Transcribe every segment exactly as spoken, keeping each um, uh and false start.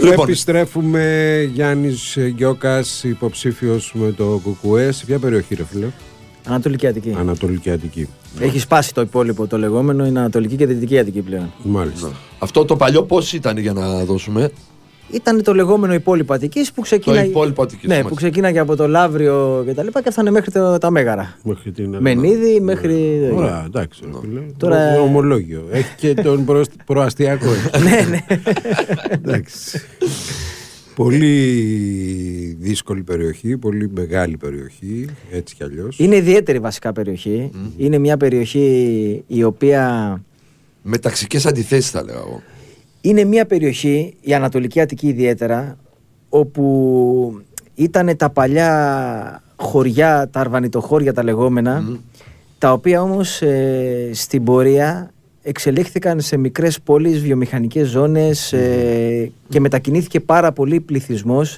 Λοιπόν. Επιστρέφουμε. Γιάννης Γιώκας, υποψήφιος με το Κουκουέ. Σε ποια περιοχή, ρε φίλε? Ανατολική Αττική. Ανατολική Αττική. Έχει σπάσει το υπόλοιπο το λεγόμενο, είναι Ανατολική και Δυτική Αττική πλέον. Μάλιστα. Αυτό το παλιό πώς ήταν για να δώσουμε? Ήταν το λεγόμενο υπόλοιπο Αττικής που ξεκίναγε. Το υπόλοιπο Αττικής. Ναι, που ξεκίναγε από το Λαύριο και τα λοιπά και έφτανε μέχρι το, τα Μέγαρα. Μέχρι την Μενίδη, μέχρι. Ωραία, εντάξει. Ναι. Τώρα... Ομολόγιο. Έχει και τον προ... προαστιακό. Ναι, ναι. Εντάξει. Πολύ δύσκολη περιοχή, πολύ μεγάλη περιοχή, έτσι κι αλλιώς. Είναι ιδιαίτερη βασικά περιοχή. Mm. Είναι μια περιοχή η οποία. Με ταξικές αντιθέσεις θα λέω εγώ. Είναι μια περιοχή, η Ανατολική Αττική ιδιαίτερα, όπου ήταν τα παλιά χωριά, τα αρβανιτοχώρια τα λεγόμενα, mm. τα οποία όμως ε, στην πορεία εξελίχθηκαν σε μικρές πόλεις, βιομηχανικές ζώνες ε, και μετακινήθηκε πάρα πολύ πληθυσμός,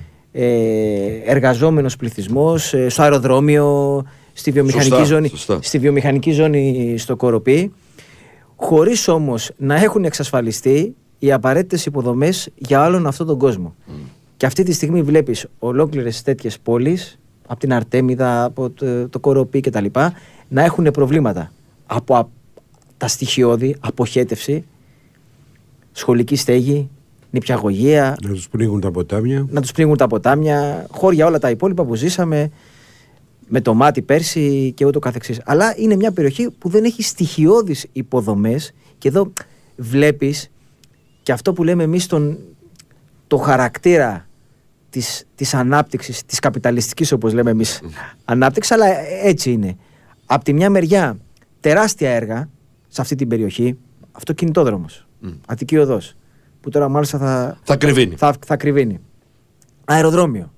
ε, εργαζόμενος πληθυσμός, ε, στο αεροδρόμιο, στη βιομηχανική, σωστά, ζώνη, σωστά. στη βιομηχανική ζώνη στο Κοροπή, χωρίς όμως να έχουν εξασφαλιστεί οι απαραίτητες υποδομές για όλον αυτόν τον κόσμο. Mm. Και αυτή τη στιγμή βλέπεις ολόκληρες τέτοιες πόλεις, από την Αρτέμιδα, από το, το Κοροπή κτλ., να έχουν προβλήματα από τα στοιχειώδη, αποχέτευση, σχολική στέγη, νηπιαγωγεία. Να τους πνίγουν τα ποτάμια. Να τους πνίγουν τα ποτάμια, χώρια όλα τα υπόλοιπα που ζήσαμε με το μάτι πέρσι και ούτω καθεξής. Αλλά είναι μια περιοχή που δεν έχει στοιχειώδεις υποδομές και εδώ βλέπεις και αυτό που λέμε εμείς τον, το χαρακτήρα της, της ανάπτυξης, της καπιταλιστικής όπως λέμε εμείς ανάπτυξη, αλλά έτσι είναι. Απ' τη μια μεριά τεράστια έργα σε αυτή την περιοχή, αυτοκινητόδρομος, mm. Αττική Οδός, που τώρα μάλιστα θα, θα κρυβίνει. Θα, θα κρυβίνει. Αεροδρόμιο,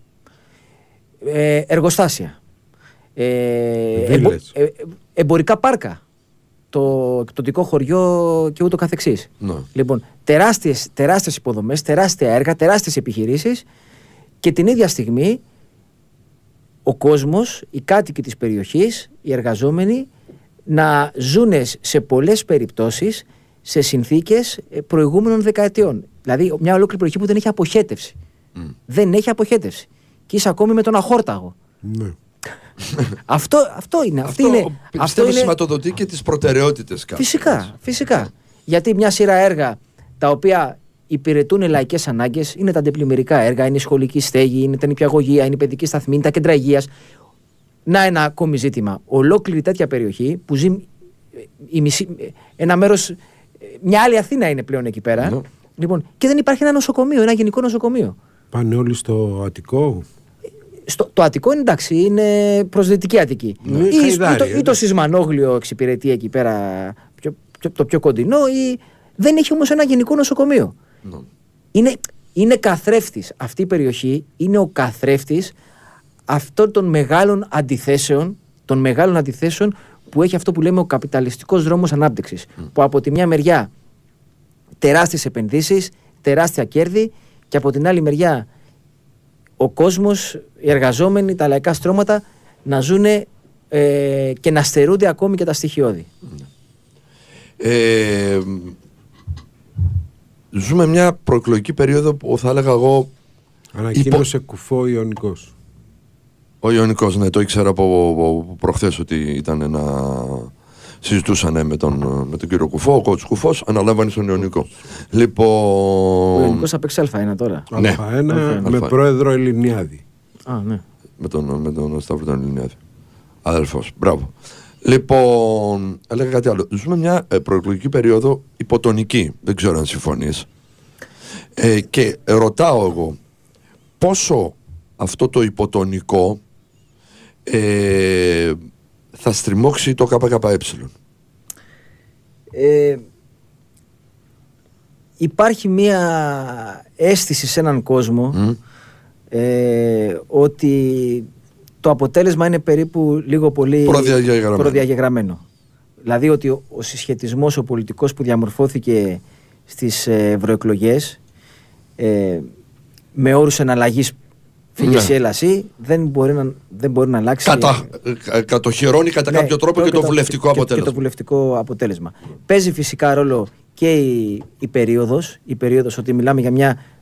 ε, εργοστάσια, ε, εμπο, ε, εμπορικά πάρκα, το εκπτωτικό χωριό και ούτω καθεξής. No. Λοιπόν, τεράστιες, τεράστιες υποδομές, τεράστια έργα, τεράστιες επιχειρήσεις και την ίδια στιγμή ο κόσμος, οι κάτοικοι της περιοχής, οι εργαζόμενοι, να ζουν σε πολλές περιπτώσεις σε συνθήκες προηγούμενων δεκαετιών. Δηλαδή μια ολόκληρη περιοχή που δεν έχει αποχέτευση. Mm. Δεν έχει αποχέτευση. Και είσαι ακόμη με τον αχόρταγο. Ναι. αυτό, αυτό είναι. Αυτό, είναι, πιστεύω αυτό είναι... σηματοδοτεί και τις προτεραιότητες κάποιες. Φυσικά, φυσικά. Γιατί μια σειρά έργα τα οποία υπηρετούν λαϊκές ανάγκες, είναι τα αντιπλημμυρικά έργα, είναι η σχολική στέγη, είναι τα νηπιαγωγεία, είναι η παιδική σταθμή, είναι τα κέντρα υγείας. Να ένα ακόμη ζήτημα. Ολόκληρη τέτοια περιοχή που ζει η μισή, ένα μέρος, μια άλλη Αθήνα είναι πλέον εκεί πέρα. Ναι. Λοιπόν, και δεν υπάρχει ένα νοσοκομείο, ένα γενικό νοσοκομείο. Πάνε όλοι στο Αττικό. Στο, το Αττικό είναι εντάξει, είναι προς Δυτική Αττική. Ναι. Ή, Χαϊδάρι, ή, το, ή το Σισμανόγλιο εξυπηρετεί εκεί πέρα πιο, πιο, το πιο κοντινό, ή δεν έχει όμως ένα γενικό νοσοκομείο. Ναι. Είναι, είναι καθρέφτης. Αυτή η περιοχή είναι ο καθρέφτης αυτών των μεγάλων αντιθέσεων, των μεγάλων αντιθέσεων που έχει αυτό που λέμε ο καπιταλιστικός δρόμος ανάπτυξης. Mm. Που από τη μια μεριά τεράστιες επενδύσεις, τεράστια κέρδη και από την άλλη μεριά ο κόσμος, οι εργαζόμενοι, τα λαϊκά στρώματα να ζουν ε, και να στερούνται ακόμη και τα στοιχειώδη. Mm. Ε, ζούμε μια προεκλογική περίοδο που θα έλεγα εγώ... Ανακοίνωσε υπο... κουφό Ιωνικός. Ο Ιωνικός, ναι, το ήξερα από προχθές ότι ήταν να συζητούσαν με τον, με τον κύριο Κουφό. Ο κότσος Κουφός αναλάμβανε στον Ιωνικό. Λοιπόν... Ο Ιωνικός απ' έξι Α1 τώρα. Ναι. Α1 με Α1. Πρόεδρο Ελληνιάδη. Α, ναι. Με τον, με τον Σταύρο τον Ελληνιάδη. Αδελφός, μπράβο. Λοιπόν, έλεγα κάτι άλλο. Ζούμε μια ε, προεκλογική περίοδο υποτονική. Δεν ξέρω αν συμφωνείς. Ε, και ρωτάω εγώ πόσο αυτό το υποτονικό ε, θα στριμώξει το ΚΚΕ. Ε, υπάρχει μία αίσθηση σε έναν κόσμο mm. ε, ότι το αποτέλεσμα είναι περίπου λίγο πολύ προδιαγεγραμμένο. προδιαγεγραμμένο. Δηλαδή ότι ο, ο συσχετισμός ο πολιτικός που διαμορφώθηκε στις ευρωεκλογές ε, με όρους εναλλαγής φύγες ή έλαση, δεν μπορεί να, δεν μπορεί να αλλάξει. Κατα, κατοχυρώνει κατά ναι, κάποιο τρόπο και το, το βουλευτικό και, αποτέλεσμα. Και το βουλευτικό αποτέλεσμα. Παίζει φυσικά ρόλο και η, η περίοδος, η περίοδος ότι μιλάμε για μια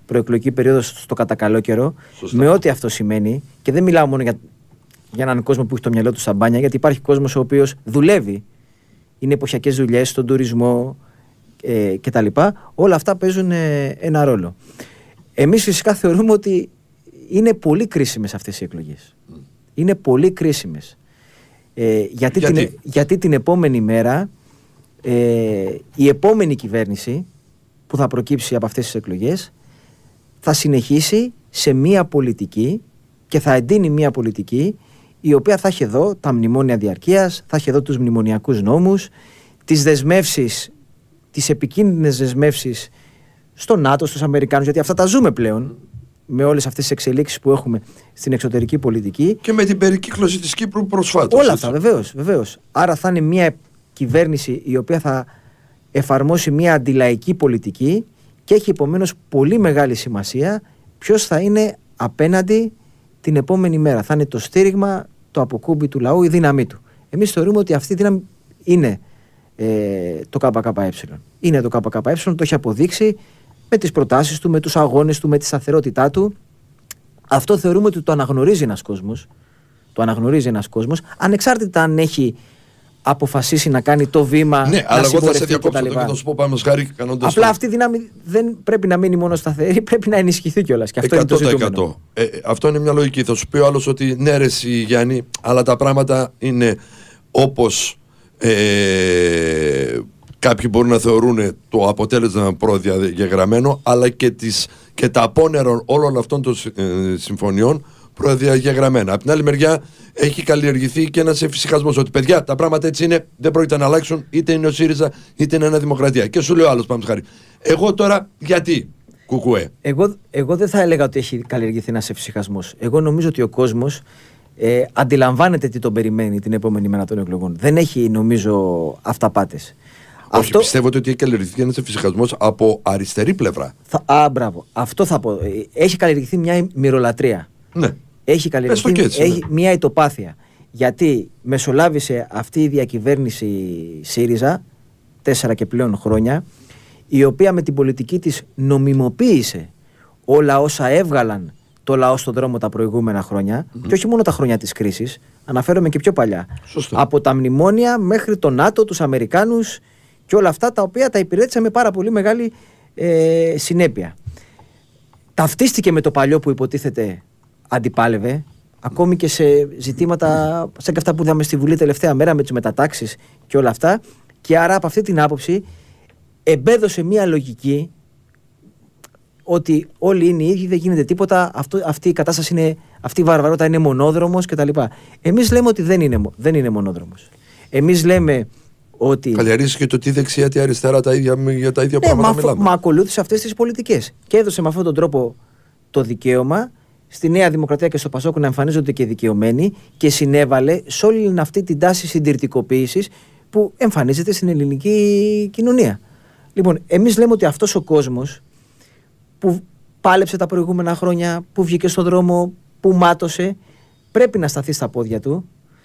προεκλογική περίοδο στο κατά καλό καιρό, Σωστά. με ό,τι αυτό σημαίνει. Και δεν μιλάω μόνο για, για έναν κόσμο που έχει το μυαλό του στα μπάνια, γιατί υπάρχει κόσμος ο οποίος δουλεύει. Είναι εποχιακές δουλειές στον τουρισμό ε, κτλ. Όλα αυτά παίζουν ε, ένα ρόλο. Εμείς φυσικά θεωρούμε ότι είναι πολύ κρίσιμες αυτές οι εκλογές. Mm. Είναι πολύ κρίσιμες. Ε, γιατί, γιατί? Την, γιατί την επόμενη μέρα ε, η επόμενη κυβέρνηση που θα προκύψει από αυτές τις εκλογές θα συνεχίσει σε μία πολιτική και θα εντείνει μία πολιτική η οποία θα έχει εδώ τα μνημόνια διαρκείας, θα έχει εδώ τους μνημονιακούς νόμους, τις δεσμεύσεις, τις επικίνδυνες δεσμεύσεις στο ΝΑΤΟ, στους Αμερικάνους, γιατί αυτά τα ζούμε πλέον με όλες αυτές τις εξελίξεις που έχουμε στην εξωτερική πολιτική. Και με την περικύκλωση της Κύπρου προσφάτως. Όλα αυτά, βεβαίως, βεβαίως. Άρα θα είναι μια κυβέρνηση η οποία θα εφαρμόσει μια αντιλαϊκή πολιτική και έχει επομένως πολύ μεγάλη σημασία ποιος θα είναι απέναντι την επόμενη μέρα. Θα είναι το στήριγμα, το αποκούμπι του λαού, η δύναμή του. Εμείς θεωρούμε ότι αυτή η δύναμη είναι ε, το ΚΚΕ. Είναι το ΚΚΕ, το έχει αποδείξει με τις προτάσεις του, με τους αγώνες του, με τη σταθερότητά του. Αυτό θεωρούμε ότι το αναγνωρίζει ένας κόσμος. Το αναγνωρίζει ένας κόσμος, ανεξάρτητα αν έχει αποφασίσει να κάνει το βήμα. Ναι, να αλλά εγώ θα σε διακόψω εδώ και θα σου πω πάνω χάρη κανόντας. Απλά το... αυτή η δύναμη δεν πρέπει να μείνει μόνο σταθερή, πρέπει να ενισχυθεί κιόλας. Και αυτό είναι το ζητούμενο. Ε, αυτό είναι μια λογική. Θα σου πει ο άλλος ότι ναι, ρε εσύ, Γιάννη, αλλά τα πράγματα είναι όπως ε, κάποιοι μπορούν να θεωρούν το αποτέλεσμα προδιαγεγραμμένο, αλλά και, τις, και τα απόνερα όλων αυτών των ε, συμφωνιών προδιαγεγραμμένα. Από την άλλη μεριά έχει καλλιεργηθεί και ένας εφησυχασμός ότι παιδιά τα πράγματα έτσι είναι, δεν πρόκειται να αλλάξουν, είτε είναι ο ΣΥΡΙΖΑ είτε είναι ένα Δημοκρατία. Και σου λέει ο άλλος, πάμε χάρη. Εγώ τώρα γιατί κουκουέ. Εγώ, εγώ δεν θα έλεγα ότι έχει καλλιεργηθεί ένας εφησυχασμός. Εγώ νομίζω ότι ο κόσμος ε, αντιλαμβάνεται τι τον περιμένει την επόμενη μέρα των εκλογών. Δεν έχει, νομίζω, αυταπάτες. Όχι, Αυτό... πιστεύω ότι έχει καλλιεργηθεί ένας εφησυχασμός από αριστερή πλευρά. Θα... Α, μπράβο. Αυτό θα πω. Έχει καλλιεργηθεί μια μυρολατρεία. Ναι. Έχει καλλιεργηθεί έτσι, έχει ναι. μια ητοπάθεια. Γιατί μεσολάβησε αυτή η διακυβέρνηση ΣΥΡΙΖΑ τέσσερα και πλέον χρόνια, η οποία με την πολιτική της νομιμοποίησε όλα όσα έβγαλαν το λαό στον δρόμο τα προηγούμενα χρόνια, mm-hmm. και όχι μόνο τα χρόνια της κρίσης, αναφέρομαι και πιο παλιά. Σωστό. Από τα μνημόνια μέχρι το ΝΑΤΟ, τους Αμερικάνους και όλα αυτά τα οποία τα υπηρέτησε με πάρα πολύ μεγάλη ε, συνέπεια. Ταυτίστηκε με το παλιό που υποτίθεται αντιπάλευε, ακόμη και σε ζητήματα σαν και αυτά που είδαμε στη Βουλή τελευταία μέρα με τις μετατάξεις και όλα αυτά, και άρα από αυτή την άποψη εμπέδωσε μια λογική ότι όλοι είναι οι ίδιοι, δεν γίνεται τίποτα, αυτό, αυτή η κατάσταση είναι, αυτή η βαρβαρότητα είναι μονόδρομος κτλ. Εμείς λέμε ότι δεν είναι, δεν είναι μονόδρομος. Εμείς λέμε ότι... Καλλιεργήσει και το τι δεξιά, τι αριστερά, τα ίδια, για τα ίδια ναι, πράγματα μα, μιλάμε. Μα ακολούθησε αυτές τις πολιτικές και έδωσε με αυτόν τον τρόπο το δικαίωμα στη Νέα Δημοκρατία και στο Πασόκ να εμφανίζονται και δικαιωμένοι, και συνέβαλε σε όλη αυτή την τάση συντηρητικοποίησης που εμφανίζεται στην ελληνική κοινωνία. Λοιπόν, εμείς λέμε ότι αυτός ο κόσμος που πάλεψε τα προηγούμενα χρόνια, που βγήκε στον δρόμο, που μάτωσε, πρέπει να σταθεί στα πόδια του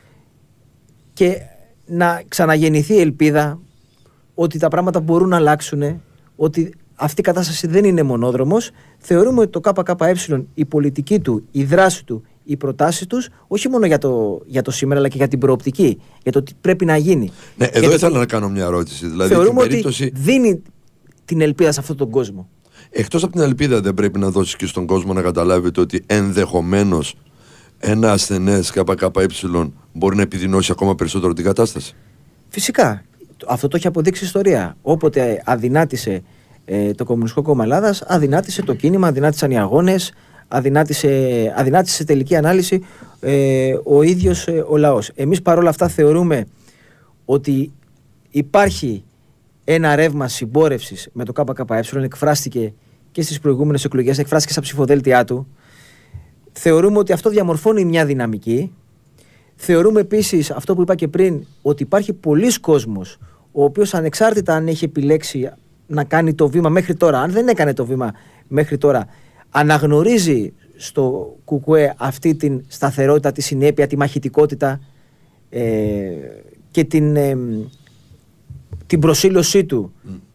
και να ξαναγεννηθεί η ελπίδα ότι τα πράγματα μπορούν να αλλάξουν, ότι αυτή η κατάσταση δεν είναι μονόδρομος. Θεωρούμε ότι το ΚΚΕ, η πολιτική του, η δράση του, οι προτάσεις τους, όχι μόνο για το, για το σήμερα, αλλά και για την προοπτική, για το τι πρέπει να γίνει. Ναι, εδώ ήθελα το... να κάνω μια ερώτηση. Δηλαδή, θεωρούμε την περίπτωση... ότι δίνει την ελπίδα σε αυτόν τον κόσμο. Εκτός από την ελπίδα, δεν πρέπει να δώσεις και στον κόσμο να καταλάβει ότι ενδεχομένως ένα ασθενές ΚΚΕ μπορεί να επιδεινώσει ακόμα περισσότερο την κατάσταση? Φυσικά. Αυτό το έχει αποδείξει η ιστορία. Όποτε αδυνάτησε ε, το Κομμουνιστικό Κόμμα Ελλάδας, αδυνάτησε το κίνημα, αδυνάτησαν οι αγώνες, αδυνάτησε, αδυνάτησε σε τελική ανάλυση ε, ο ίδιος ε, ο λαός. Εμείς παρόλα αυτά θεωρούμε ότι υπάρχει ένα ρεύμα συμπόρευσης με το ΚΚΕ, εκφράστηκε και στις προηγούμενες εκλογές, εκφράστηκε στα ψηφοδέλτια του. Θεωρούμε ότι αυτό διαμορφώνει μια δυναμική. Θεωρούμε επίσης αυτό που είπα και πριν, ότι υπάρχει πολλής κόσμος ο οποίος ανεξάρτητα αν έχει επιλέξει να κάνει το βήμα μέχρι τώρα, αν δεν έκανε το βήμα μέχρι τώρα, αναγνωρίζει στο ΚΚΕ αυτή την σταθερότητα, τη συνέπεια, τη μαχητικότητα ε, και την, ε, την προσήλωσή του mm.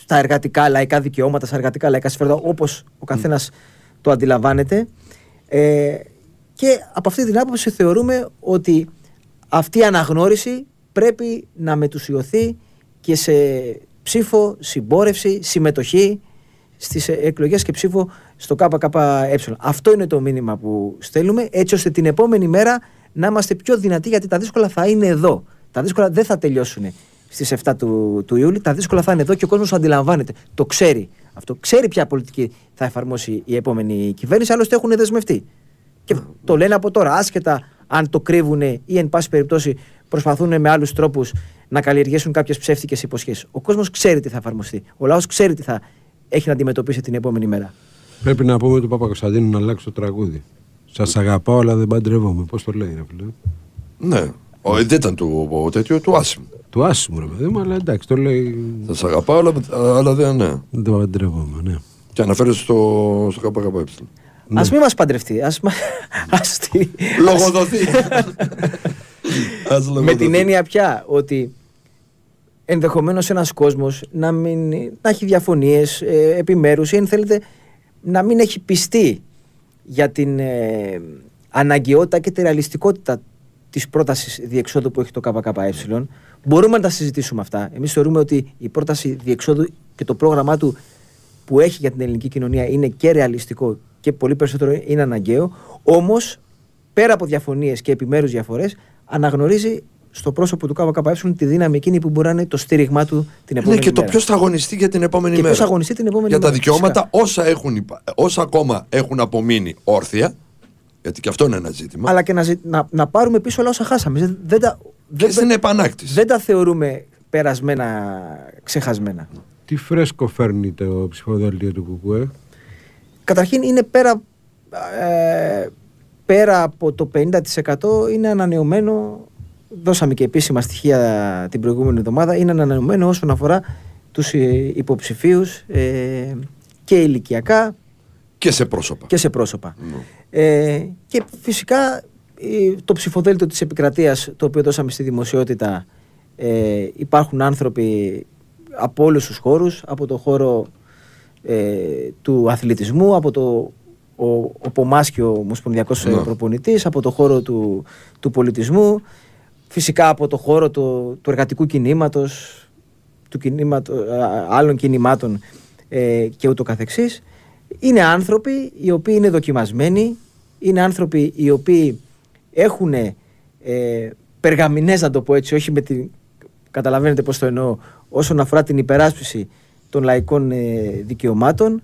στα εργατικά λαϊκά δικαιώματα, στα εργατικά λαϊκά συμφέροντα, όπως ο καθένας mm. το αντιλαμβάνεται. Ε, και από αυτή την άποψη θεωρούμε ότι αυτή η αναγνώριση πρέπει να μετουσιωθεί και σε ψήφο, συμπόρευση, συμμετοχή στις εκλογές και ψήφο στο ΚΚΕ. Αυτό είναι το μήνυμα που στέλνουμε, έτσι ώστε την επόμενη μέρα να είμαστε πιο δυνατοί, γιατί τα δύσκολα θα είναι εδώ. Τα δύσκολα δεν θα τελειώσουν στις εφτά του, του Ιούλη, τα δύσκολα θα είναι εδώ και ο κόσμος αντιλαμβάνεται. Το ξέρει αυτό. Ξέρει ποια πολιτική θα εφαρμόσει η επόμενη κυβέρνηση, άλλωστε έχουν δεσμευτεί. Και mm. το λένε από τώρα, άσχετα αν το κρύβουν ή εν πάση περιπτώσει προσπαθούν με άλλους τρόπους να καλλιεργήσουν κάποιες ψεύτικες υποσχέσεις. Ο κόσμος ξέρει τι θα εφαρμοστεί. Ο λαός ξέρει τι θα έχει να αντιμετωπίσει την επόμενη μέρα. Πρέπει να πούμε του Παπακοσταντίνου να αλλάξει το τραγούδι. Σας αγαπάω, αλλά δεν παντρεύομαι. Πώς το λέει, ρε φίλε? Ναι. Ο, δεν ήταν του τέτοιο, του Άσιμου. Του Άσιμου, ρε παιδί μου, αλλά εντάξει, το λέει. Σας αγαπάω, αλλά, αλλά δεν, ναι. Δεν το παντρεύομαι, ναι. Και αναφέρεται στο, στο ΚΚΕ. Ναι. Ας μην μας παντρευτεί. Ας, ας τη... Λογοδοθεί. Με την έννοια πια ότι ενδεχομένως ένας κόσμος να, μην, να έχει διαφωνίες ε, επιμέρους ή αν θέλετε να μην έχει πιστεί για την ε, αναγκαιότητα και τη ρεαλιστικότητα της πρότασης διεξόδου που έχει το ΚΚΕ. Μπορούμε να τα συζητήσουμε αυτά. Εμείς θεωρούμε ότι η πρόταση διεξόδου και το πρόγραμμά του που έχει για την ελληνική κοινωνία είναι και ρεαλιστικό και πολύ περισσότερο είναι αναγκαίο. Όμως, πέρα από διαφωνίες και επιμέρους διαφορές, αναγνωρίζει στο πρόσωπο του ΚΚΕ τη δύναμη εκείνη που μπορεί να είναι το στήριγμά του την επόμενη μέρα. Ναι, και μέρα. το ποιος θα αγωνιστεί για την επόμενη και μέρα. Ποιος αγωνιστεί την επόμενη για μέρα. τα δικαιώματα όσα, έχουν, όσα ακόμα έχουν απομείνει όρθια. Γιατί και αυτό είναι ένα ζήτημα. Αλλά και να, να, να πάρουμε πίσω όλα όσα χάσαμε. Δεν, δεν τα, και δεν, στην επανάκτηση. Δεν τα θεωρούμε περασμένα, ξεχασμένα. Τι φρέσκο φέρνει το ψηφοδέλτιο του ΚΚΕ? Καταρχήν είναι πέρα, ε, πέρα από το πενήντα τοις εκατό είναι ανανεωμένο. Δώσαμε και επίσημα στοιχεία την προηγούμενη εβδομάδα. Είναι ανανεωμένο όσον αφορά τους υποψηφίους ε, και ηλικιακά και σε πρόσωπα. Και, σε πρόσωπα. Mm. Ε, και φυσικά ε, το ψηφοδέλτιο της επικρατείας το οποίο δώσαμε στη δημοσιότητα, ε, υπάρχουν άνθρωποι από όλους τους χώρους, από το χώρο ε, του αθλητισμού, από το ο, ο Πομάσκιο ομοσπονδιακός mm. προπονητής, από το χώρο του, του πολιτισμού, φυσικά από το χώρο του, του εργατικού κινήματος, του κινήματος, άλλων κινημάτων ε, και ούτω καθεξής. Είναι άνθρωποι οι οποίοι είναι δοκιμασμένοι, είναι άνθρωποι οι οποίοι έχουν ε, περγαμηνές, να το πω έτσι, όχι με την, καταλαβαίνετε πώς το εννοώ, όσον αφορά την υπεράσπιση των λαϊκών ε, δικαιωμάτων,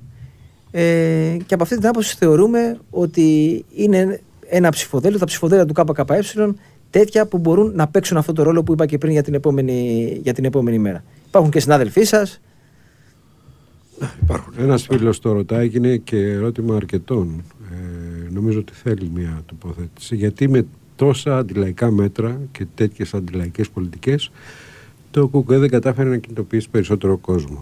ε, και από αυτή την άποψη θεωρούμε ότι είναι ένα ψηφοδέλτιο, τα ψηφοδέλτια του ΚΚΕ τέτοια που μπορούν να παίξουν αυτό το ρόλο που είπα και πριν για την επόμενη, για την επόμενη μέρα. Υπάρχουν και συνάδελφοί σας. Ένας φίλος το ρωτάει και είναι και ερώτημα αρκετών. Ε, νομίζω ότι θέλει μια τοποθέτηση. Γιατί με τόσα αντιλαϊκά μέτρα και τέτοιες αντιλαϊκές πολιτικές το ΚΚΕ δεν κατάφερε να κινητοποιήσει περισσότερο κόσμο?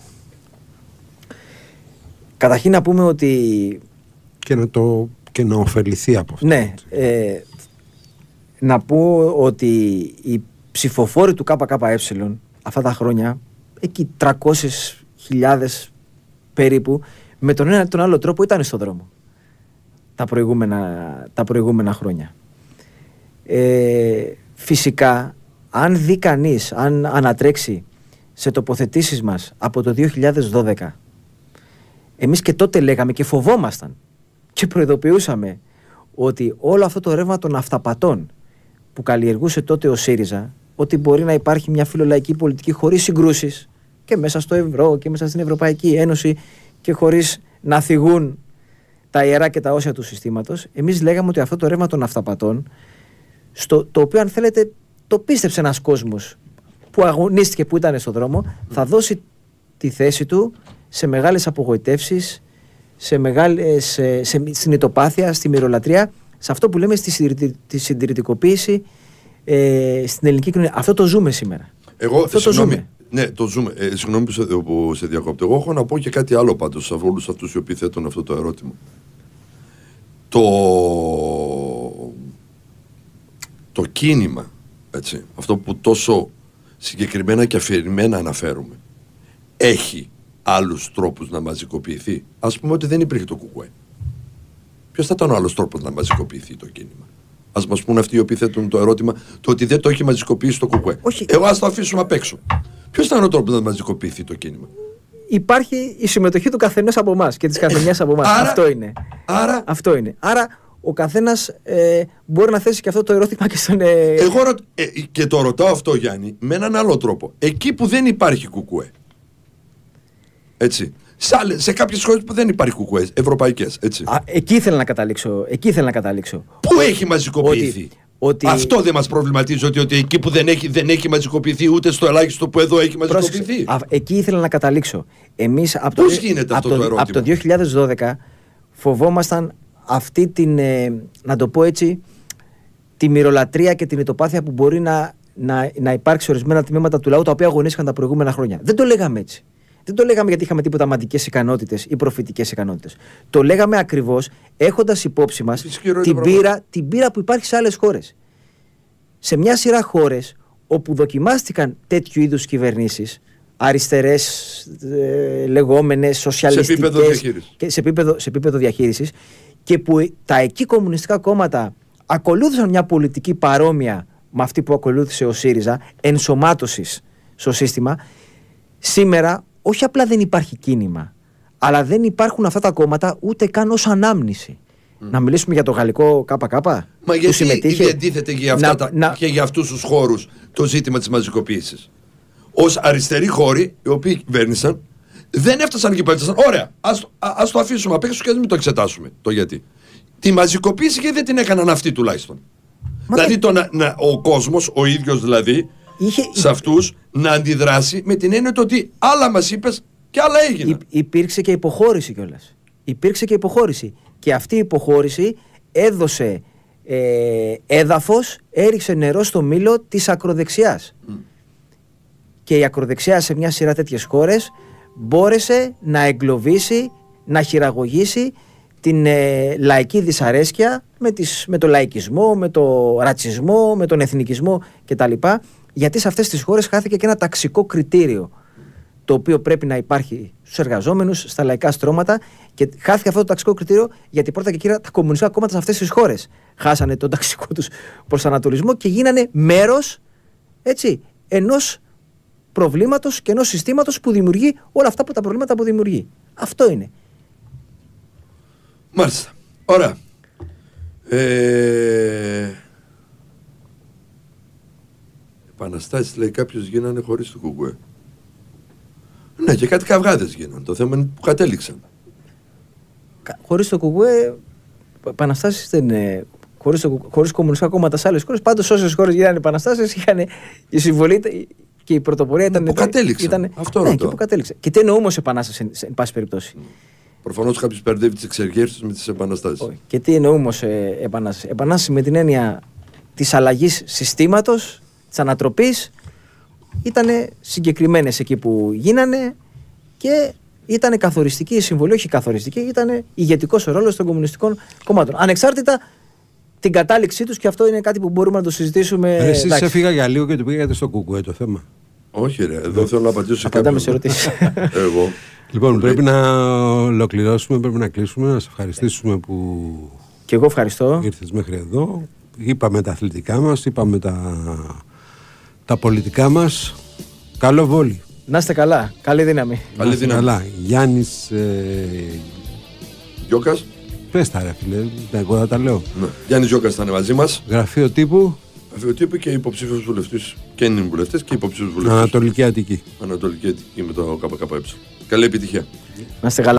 Καταρχήν να πούμε ότι... Και να, το, και να ωφεληθεί από αυτό. Ναι. Ε, να πω ότι οι ψηφοφόροι του ΚΚΕ αυτά τα χρόνια, εκεί τριακόσιες χιλιάδες περίπου, με τον ένα ή τον άλλο τρόπο ήταν στον δρόμο τα προηγούμενα, τα προηγούμενα χρόνια. Ε, φυσικά, αν δει κανείς, αν ανατρέξει σε τοποθετήσεις μας από το δύο χιλιάδες δώδεκα, εμείς και τότε λέγαμε και φοβόμασταν και προειδοποιούσαμε ότι όλο αυτό το ρεύμα των αυταπατών που καλλιεργούσε τότε ο ΣΥΡΙΖΑ, ότι μπορεί να υπάρχει μια φιλολαϊκή πολιτική χωρίς συγκρούσεις και μέσα στο ευρώ και μέσα στην Ευρωπαϊκή Ένωση και χωρίς να θυγούν τα ιερά και τα όσια του συστήματος, εμείς λέγαμε ότι αυτό το ρεύμα των αυταπατών, στο, το οποίο αν θέλετε το πίστεψε ένας κόσμος που αγωνίστηκε, που ήταν στον δρόμο, θα δώσει τη θέση του σε μεγάλες απογοητεύσεις, σε μεγάλες, σε, σε συνητοπάθεια, στη μυρολατρεία, σε αυτό που λέμε στη συντηρητικοποίηση ε, στην ελληνική κοινωνία. Αυτό το ζούμε σήμερα. Εγώ, αυτό συγγνώμη, το ζούμε. Ναι, το ζούμε. Ε, συγγνώμη που σε, που σε διακόπτω. Εγώ έχω να πω και κάτι άλλο πάντως σε όλους αυτούς οι οποίοι θέτουν αυτό το ερώτημα. Το, το κίνημα, έτσι, αυτό που τόσο συγκεκριμένα και αφηρημένα αναφέρουμε, έχει άλλους τρόπους να μαζικοποιηθεί? Ας πούμε ότι δεν υπήρχε το Κουκουέ. Ποιος θα ήταν ο άλλος τρόπος να μαζικοποιηθεί το κίνημα? Ας μας πούνε αυτοί οι οποίοι θέτουν το ερώτημα το ότι δεν το έχει μαζικοποιήσει το Κουκουέ. Όχι. Εγώ ας το αφήσουμε απ' έξω. Ποιος θα είναι ο τρόπος να μαζικοποιηθεί το κίνημα? Υπάρχει η συμμετοχή του καθενός από εμάς και της καθενιάς από εμάς. Αυτό είναι. Άρα, Αυτό είναι. Άρα ο καθένας ε, μπορεί να θέσει και αυτό το ερώτημα και στον. Ε... Εγώ ρω... ε, και το ρωτάω αυτό, Γιάννη, με έναν άλλο τρόπο. Εκεί που δεν υπάρχει Κουκουέ. Έτσι. Σε, σε κάποιες χώρες που δεν υπάρχει Κουκουέ, ευρωπαϊκές. Έτσι. Α, εκεί ήθελα να καταλήξω. Εκεί ήθελα να καταλήξω. Πού έχει μαζικοποιηθεί? Ότι, ότι... Αυτό δεν μας προβληματίζει, ότι, ότι εκεί που δεν έχει, δεν έχει μαζικοποιηθεί, ούτε στο ελάχιστο που εδώ έχει μαζικοποιηθεί. Α, εκεί ήθελα να καταλήξω. Εμείς από Πώς το, γίνεται από αυτό το, το ερώτημα? Από το δύο χιλιάδες δώδεκα φοβόμασταν αυτή την, ε, να το πω έτσι, τη μυρολατρεία και την ητοπάθεια που μπορεί να, να, να υπάρξει σε ορισμένα τμήματα του λαού τα οποία αγωνίστηκαν τα προηγούμενα χρόνια. Δεν το λέγαμε έτσι. Δεν το λέγαμε γιατί είχαμε τίποτα μαντικές ικανότητες ή προφητικές ικανότητες. Το λέγαμε ακριβώς έχοντας υπόψη μας την πείρα, την πείρα που υπάρχει σε άλλες χώρες. Σε μια σειρά χώρες όπου δοκιμάστηκαν τέτοιου είδους κυβερνήσεις, αριστερές, ε, λεγόμενες, σοσιαλιστικές, σε επίπεδο διαχείρισης. Και σε επίπεδο, σε επίπεδο διαχείρισης, και που τα εκεί κομμουνιστικά κόμματα ακολούθησαν μια πολιτική παρόμοια με αυτή που ακολούθησε ο ΣΥΡΙΖΑ, ενσωμάτωσης στο σύστημα. Σήμερα όχι απλά δεν υπάρχει κίνημα, αλλά δεν υπάρχουν αυτά τα κόμματα ούτε καν ως ανάμνηση. Mm. Να μιλήσουμε για το γαλλικό ΚΚ. Μα γιατί συμμετείχε... αντίθεται για, αυτά να, τα, να... και για αυτούς τους χώρους το ζήτημα της μαζικοποίησης? Ως αριστεροί χώροι, οι οποίοι κυβέρνησαν, δεν έφτασαν και πέφτασαν. Ωραία, ας, α, ας το αφήσουμε απ' έξω και μην το εξετάσουμε το γιατί. Τη μαζικοποίηση και δεν την έκαναν αυτοί τουλάχιστον. Μα δηλαδή το να, να, ο κόσμος, ο ίδιος δηλαδή, είχε... σε αυτούς να αντιδράσει με την έννοια ότι άλλα μας είπες και άλλα έγιναν. Υ, υπήρξε και υποχώρηση κιόλας. Υπήρξε και υποχώρηση. Και αυτή η υποχώρηση έδωσε ε, έδαφος, έριξε νερό στο μήλο της ακροδεξιάς. Mm. Και η ακροδεξιά σε μια σειρά τέτοιες χώρες μπόρεσε να εγκλωβίσει, να χειραγωγήσει την ε, λαϊκή δυσαρέσκεια με, τις, με το λαϊκισμό, με το ρατσισμό, με τον εθνικισμό κτλ. Γιατί σε αυτές τις χώρες χάθηκε και ένα ταξικό κριτήριο το οποίο πρέπει να υπάρχει στους εργαζόμενους, στα λαϊκά στρώματα, και χάθηκε αυτό το ταξικό κριτήριο γιατί πρώτα και κύρια τα κομμουνιστικά κόμματα σε αυτές τις χώρες χάσανε τον ταξικό τους προσανατολισμό και γίνανε μέρος, έτσι, ενός προβλήματος και ενός συστήματος που δημιουργεί όλα αυτά που τα προβλήματα που δημιουργεί. Αυτό είναι. Μάλιστα. Ωραία. Ε... Επαναστάσεις, λέει κάποιος, γίνανε χωρίς το Κουκουέ. Ναι, και κάτι καυγάδες γίνανε. Το θέμα είναι που κατέληξαν. Χωρίς το Κουκουέ, επαναστάσεις δεν είναι. Χωρίς, το, χωρίς κομμουνιστικά κόμματα σε άλλες χώρες. Πάντως, όσες χώρες γίνανε επαναστάσεις, είχαν η συμβολή και η πρωτοπορία ήταν. Που κατέληξαν. Ήταν, αυτό ναι, και που κατέληξε. Και τι εννοούμε όμως επανάσταση, εν πάση περιπτώσει. Mm. Προφανώς κάποιος μπερδεύει τις εξεγέρσεις με τις επαναστάσεις. Και τι εννοούμε ως ε, επανάσταση? Επανάσταση με την έννοια της αλλαγής συστήματος, της ανατροπής, ήταν συγκεκριμένες εκεί που γίνανε και ήταν καθοριστική η συμβολή, όχι καθοριστική, ήταν ηγετικός ο ρόλος των κομμουνιστικών κομμάτων. Ανεξάρτητα την κατάληξή τους, και αυτό είναι κάτι που μπορούμε να το συζητήσουμε. Ρε, εσείς έφυγα για λίγο και το πήγατε στο Κουκουέ το θέμα. Όχι ρε, εδώ θέλω να απαντήσω σε κάποιον. σε ερωτήσεις. Εγώ. Λοιπόν, πρέπει να ολοκληρώσουμε, πρέπει να κλείσουμε, να σε ευχαριστήσουμε που και εγώ ευχαριστώ. Ήρθες μέχρι εδώ. Είπαμε τα αθλητικά μας, είπαμε τα, τα πολιτικά μας. Καλό βόλι. Να είστε καλά, καλή δύναμη. Καλή δύναμη. Καλά. Γιάννης ε... Γιώκας. Πες τα ρε φίλε, εγώ θα τα λέω. Ναι. Γιάννης Γιώκας ήταν μαζί μας. Γραφείο τύπου. Γραφείο τύπου και υποψήφιος βουλευτής. Και είναι βουλευτές και υποψήφιος βουλευτής. Ανατολική Αττική. Ανατολική Αττική με το ΚΚΕ. Καλή επιτυχία. Να είστε καλά.